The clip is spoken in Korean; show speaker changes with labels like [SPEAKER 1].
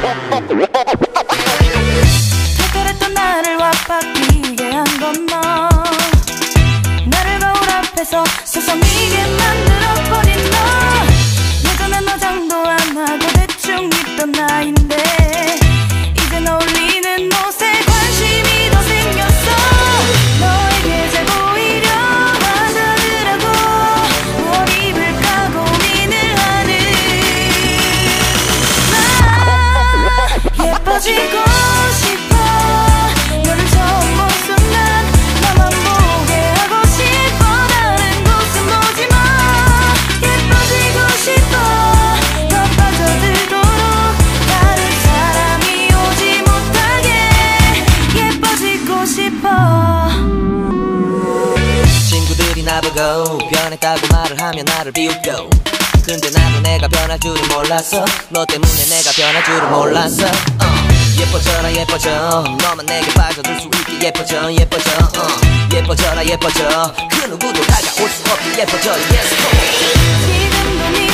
[SPEAKER 1] 특별했던 나를 와바뀌게 한 건 너. 나를 거울 앞에서 서성이게 만들어버린 너. 예전엔 화장도 안 하고 대충 입던 나인데 이젠 어울리는 옷에 관심이 더 생겼어. 너에게 잘 보이려 하자느라고 뭘 입을까 고민을 하는 나. 예뻐지고 싶어. 너를 처음 본 순간 나만 보게 하고 싶어. 다른 곳은 보지 마. 예뻐지고 싶어. 더 빠져들도록 다른 사람이 오지 못하게 예뻐지고 싶어.
[SPEAKER 2] 친구들이 나보고 변했다고 말을 하면 나를 비웃고, 근데 나도 내가 변할 줄은 몰랐어. 너 때문에 내가 변할 줄은 몰랐어. 예뻐져라 예뻐져. 너만 내게 빠져들 수 있게 예뻐져 예뻐져. 예뻐져라 예뻐져. 그 누구도 다가올 수 없게 예뻐져. Yes,
[SPEAKER 1] 지금도 네